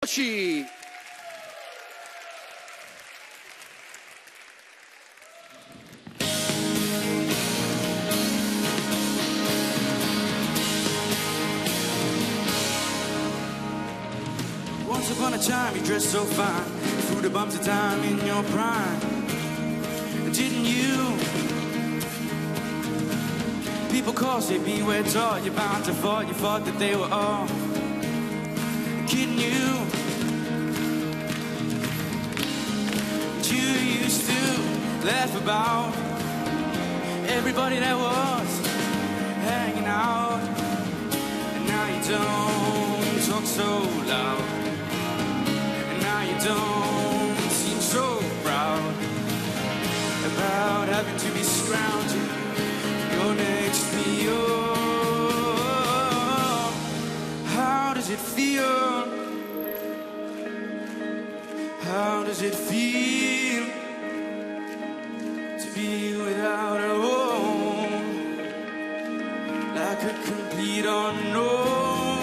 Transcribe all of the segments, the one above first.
Voci. Once upon a time you dressed so fine, through the bumps of time in your prime. Didn't you? People call, say beware tall, you're bound to fall. You thought that they were all kidding you. You used to laugh about everybody that was hanging out, and now you don't talk so loud, and now you don't seem so proud about having to be scrounging your next meal. How does it feel? How does it feel to be without a home, like a complete unknown,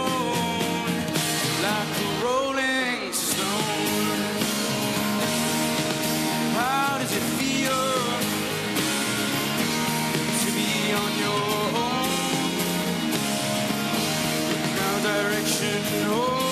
like a rolling stone? How does it feel to be on your own, no direction, no